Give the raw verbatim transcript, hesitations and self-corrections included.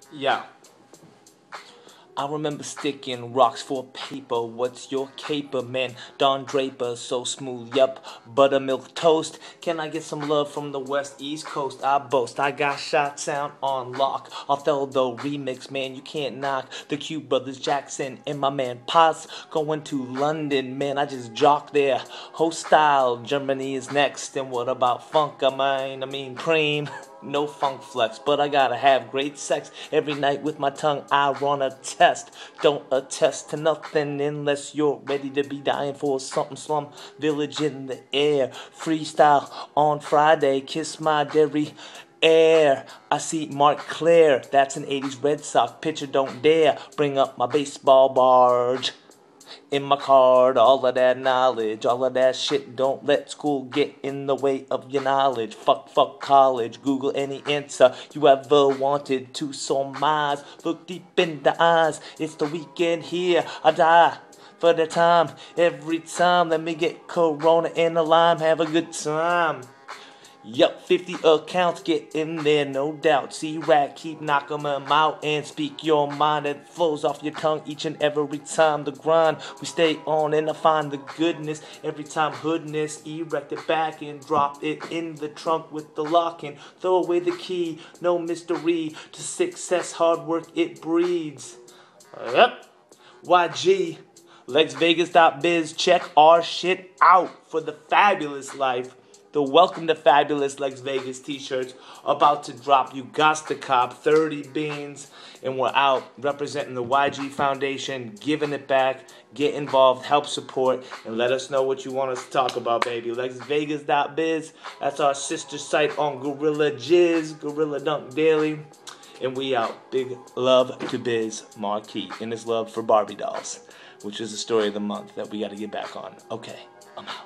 Yeah. I remember sticking rocks for paper. What's your caper, man? Don Draper, so smooth, yup. Buttermilk toast. Can I get some love from the West East Coast? I boast, I got shot sound on lock. Othello remix, man, you can't knock. The Q Brothers Jackson and my man Paz going to London, man. I just jock there. Hostile, Germany is next. And what about funk? I mean, I mean, cream. No funk flex, but I gotta have great sex every night with my tongue. I run a test. Don't attest to nothing unless you're ready to be dying for something. Slum village in the air. Freestyle on Friday. Kiss my dairy air. I see Mark Claire. That's an eighties Red Sox pitcher. Don't dare bring up my baseball barge in my card. All of that knowledge, all of that shit. Don't let school get in the way of your knowledge. Fuck, fuck college. Google any answer you ever wanted to surmise. Look deep in the eyes. It's the weekend here. I die for the time. Every time, let me get Corona and a lime. Have a good time. Yup, fifty accounts, get in there, no doubt. C-Rat, keep knocking them out and speak your mind. It flows off your tongue each and every time. The grind, we stay on and I find the goodness. Every time hoodness, erect it back and drop it in the trunk with the lock and throw away the key. No mystery to success, hard work it breeds. Yep, Y G, Lex Vegas dot biz, check our shit out for the fabulous life. The Welcome to Fabulous Lex Vegas t-shirts about to drop. You got to cop thirty beans. And we're out representing the Y G Foundation, giving it back. Get involved, help support, and let us know what you want us to talk about, baby. Lex Vegas dot biz. That's our sister site on Gorilla Jizz, Gorilla Dunk Daily. And we out. Big love to Biz Marquee and his love for Barbie dolls, which is the story of the month that we got to get back on. Okay, I'm out.